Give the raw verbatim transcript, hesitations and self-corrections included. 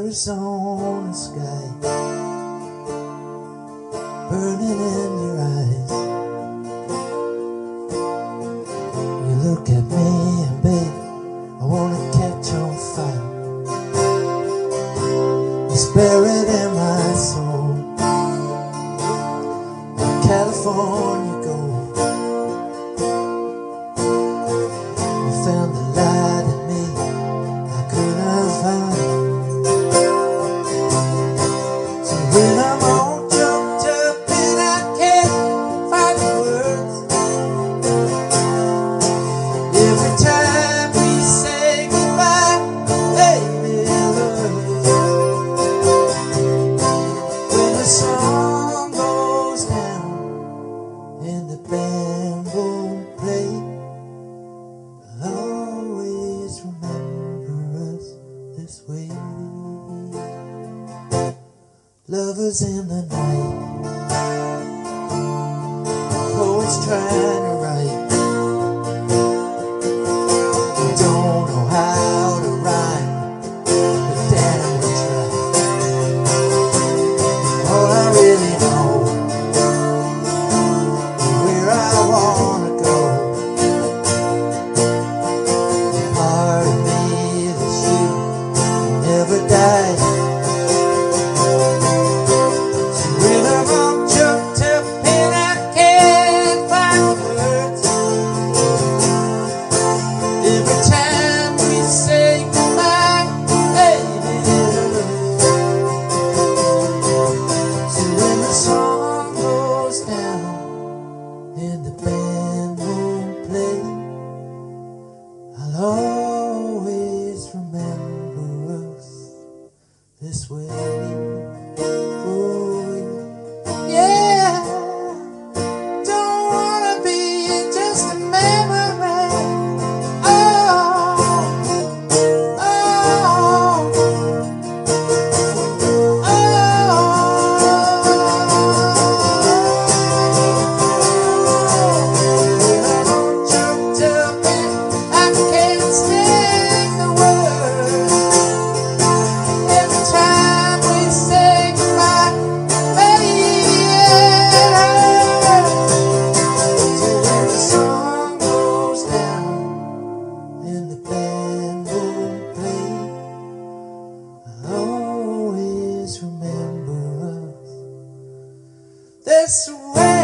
Arizona sky burning in your eyes. You look at me and babe, I wanna catch on fire. It's buried in my soul. California gold. You found the light in me I couldn't find. So when I'm all jumped up and I can't find the words, every time we say goodbye, baby, it hurts. When the sun goes down and the band won't play, I'll always remember us this way. Lovers in the night, poets trying to write, don't know how to rhyme, but damn we try. All I really know, where I wanna go, the part of me that's you never dies. So when I'm all jumped up and I can't find words, every time we say goodbye, baby, it hurts. So when the sun goes down and the band won't play, I'll always remember us this way. Oh, yeah, don't wanna be just a memory. Oh, oh, jumped up and I can't speak the words. Every time we say goodbye, baby, it hurts. So when the sun goes down and the band won't play, I'll always remember us this way.